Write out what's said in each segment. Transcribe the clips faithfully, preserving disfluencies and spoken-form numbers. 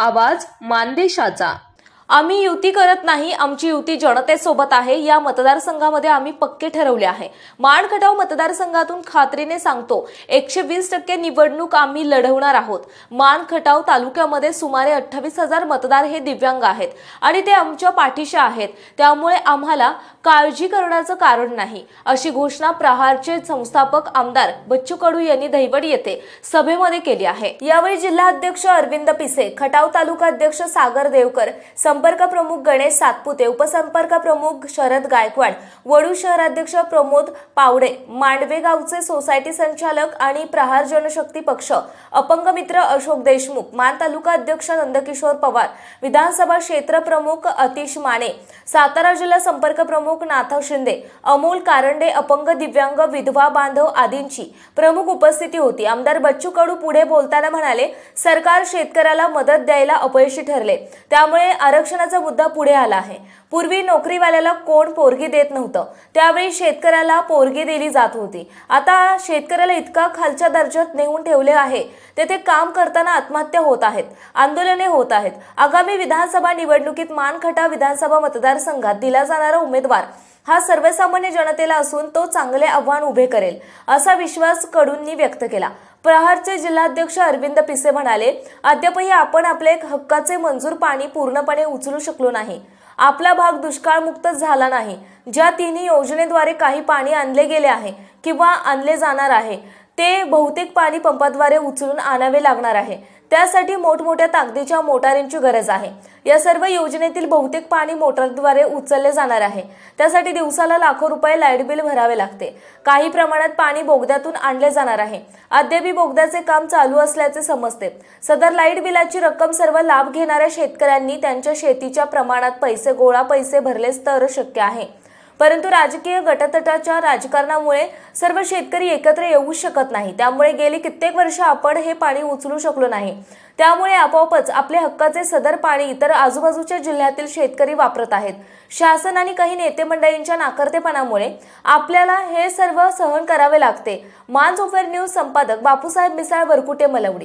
आवाज मानदेशाचा। आम्ही युती करत नाही, आमची युती जनतेसोबत आहे। या मतदारसंघामध्ये आम्ही पक्के ठरवले आहे। माण खटाव मतदारसंघातून खात्रीने सांगतो एकशे वीस टक्के निवडणूक आम्ही लढवणार आहोत। माण खटाव तालुक्यामध्ये सुमारे अठ्ठावीस हजार मतदार हे दिव्यांग आहेत आणि ते आमच्या पाठीशी आहेत, त्यामुळे आम्हाला काळजी करण्याचं कारण नाही, अशी घोषणा प्रहारचे संस्थापक आमदार बच्चू कडू यांनी दहिवड येथे सभेमध्ये केली आहे। यावेळी जिल्हाध्यक्ष अरविंद पिसे, खटाव तालुका अध्यक्ष सागर देवकर, संपर्क प्रमुख गणेश सातपुते, उपसंपर्क प्रमुख शरद गायकवाड, वडू शहराध्यक्ष प्रमोद पावडे, मांडवे गावचे सोसायटी संचालक आणि प्रहार जनशक्ती पक्ष अपंग मित्र अशोक देशमुख, मान तालुका अध्यक्ष नंदकिशोर पवार, विधानसभा क्षेत्र प्रमुख अतिश माने, सातारा जिल्हा संपर्क प्रमुख नाथव शिंदे, अमोल कारंडे, अपंग दिव्यांग विधवा बांधव आदींची प्रमुख उपस्थिती होती। आमदार बच्चू कडू पुढे बोलताना म्हणाले, सरकार शेतकऱ्याला मदत द्यायला अपयशी ठरले, त्यामुळे आरक्षणाचा मुद्दा पुढे आला आहे। पूर्वी नोकरीवाल्याला कोण पोरगी देत नव्हतं, त्यावेळी शेतकऱ्याला पोरगी दिली जात होती। आता शेतकऱ्याला इतका खालच्या दर्जात नेऊन ठेवले आहे, तेथे काम करताना आत्महत्या होत आहेत, आंदोलने होत आहेत। आगामी विधानसभा निवडणुकीत मान खटाव विधानसभा मतदारसंघात दिला जाणारा उमेदवार हा सर्वसामान्य जनतेला असून तो चांगले आव्हान उभे करेल, असा विश्वास कडूंनी व्यक्त केला। प्रहारचे जिल्हाध्यक्ष अरविंद पिसे म्हणाले, अद्यापही आपण आपले हक्काचे मंजूर पाणी पूर्णपणे उचलू शकलो नाही। आपला भाग दुष्काळमुक्त झाला नाही। ज्या तिन्ही योजनेद्वारे काही पाणी आणले गेले आहे किंवा आणले जाणार आहे, ते बहुतेक पाणी पंपाद्वारे उचलून आणावे लागणार आहे। त्यासाठी मोठमोठ्या ताकदीच्या मोटारींची गरज आहे। या सर्व योजनेतील बहुतेक पाणी मोटारद्वारे उचलले जाणार आहे। त्यासाठी दिवसाला लाखो रुपये लाईट बिल भरावे लागते। काही प्रमाणात पाणी बोगद्यातून आणले जाणार आहे। अद्यापही बोगद्याचे काम चालू असल्याचे समजते। सदर लाईट बिलाची रक्कम सर्व लाभ घेणाऱ्या शेतकऱ्यांनी त्यांच्या शेतीच्या प्रमाणात पैसे गोळा पैसे भरलेच तर शक्य आहे, परंतु राजकीय गटतटाच्या राजकारणामुळे सर्व शेतकरी एकत्र येऊ शकत नाही। त्यामुळे गेली कित्येक वर्ष आपण हे पाणी उचलू शकलो नाही। त्यामुळे आपोआपच आपले हक्काचे सदर पाणी इतर आजूबाजूच्या जिल्ह्यातील शेतकरी वापरत आहेत। शासन आणि काही नेते मंडळींच्या नाकर्तेपणामुळे आपल्याला हे सर्व सहन करावे लागते। मानसोफर न्यूज संपादक बापूसाहेब मिसाळ, वरकुटे, मलवडी।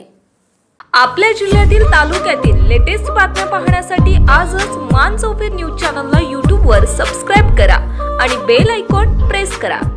आपल्या जिल्ह्यातील तालुक्यातील लेटेस्ट बातम्या पाहण्यासाठी आजच मानसोफर न्यूज चॅनलला यूट्यूब वर सबस्क्राइब करा आणि बेल आयकॉन प्रेस करा।